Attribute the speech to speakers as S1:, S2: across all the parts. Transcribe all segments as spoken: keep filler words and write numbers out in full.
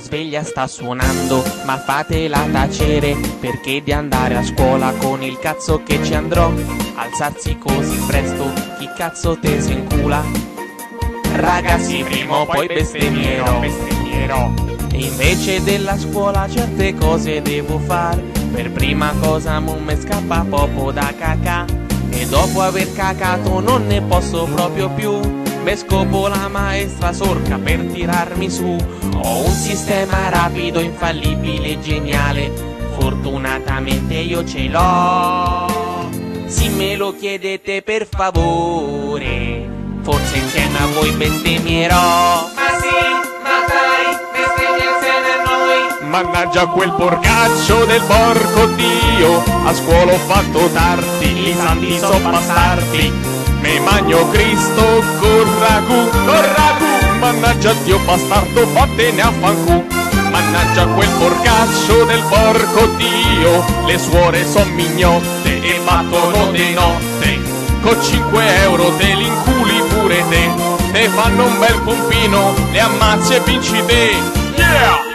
S1: sveglia sta suonando, ma fatela tacere, perché di andare a scuola con il cazzo che ci andrò. Alzarsi così presto, chi cazzo te se incula? Ragazzi, prima o poi bestemmierò, bestemmierò. E invece della scuola certe cose devo far. Per prima cosa mo me scappa poco da cacà, e dopo aver cacato non ne posso proprio più. Me scopo la maestra sorca per tirarmi su. Ho un sistema rapido, infallibile e geniale, fortunatamente io ce l'ho. Se me lo chiedete per favore, forse insieme a voi bestemmierò. Ma sì, ma dai, bestemmia insieme a noi.
S2: Mannaggia quel porcaccio del porco Dio, a scuola ho fatto tardi, i santi so bastardi. Me magno Cristo con ragù, con ragù. Mannaggia Dio bastardo, vattene a fancu. Mannaggia quel porcaccio del porco Dio, le suore son mignotte e battono di notte. Con cinque euro te li inculi pure te, te fanno un bel pompino, le ammazzi e vinci te. Yeah!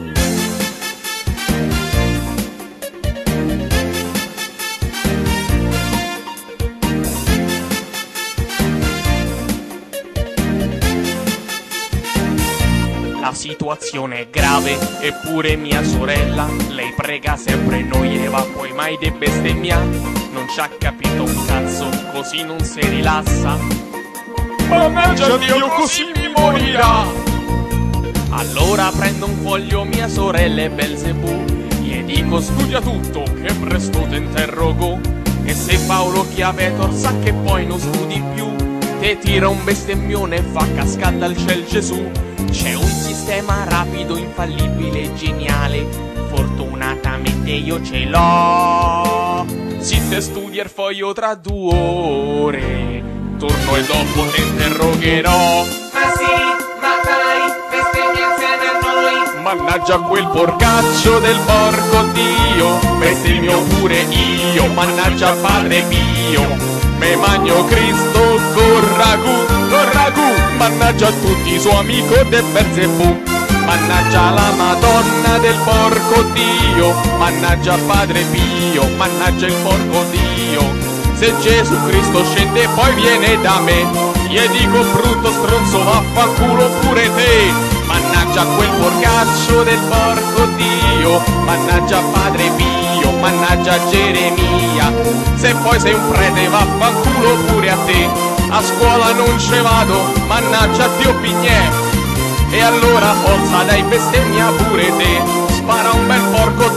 S1: La situazione è grave, eppure mia sorella, lei prega sempre noi Eva, poi mai de bestemmia. Non ci ha capito un cazzo, così non si rilassa.
S2: Mannaggia Dio, così mi morirà.
S1: Allora prendo un foglio, mia sorella e Belzebù, gli dico studia tutto, che presto te interrogo. E se Paolo Chiavetor sa che poi non studi più, te tira un bestemmione e fa cascare dal ciel Gesù. C'è un sistema rapido, infallibile e geniale, fortunatamente io ce l'ho. Se te studi il foglio tra due ore, torno e dopo te interrogherò. Ma sì, ma dai, bestemmia insieme a noi.
S2: Mannaggia quel porcaccio del porco Dio, bestemmio pure io, mannaggia Padre Pio. Me magno Cristo con ragù, con ragù. Mannaggia tutti suo amico de Belzebù. Mannaggia la Madonna del porco Dio, mannaggia Padre Pio, mannaggia il porco Dio. Se Gesù Cristo scende poi viene da me, gli dico brutto stronzo vaffanculo pure te. Mannaggia quel porcaccio del porco Dio, mannaggia Padre Pio, mannaggia Geremia. Se poi sei un prete vaffanculo pure a te. A scuola non ce vado, mannaggia Dio Pignè. E allora forza dai bestemmia pure te. Spara un bel porco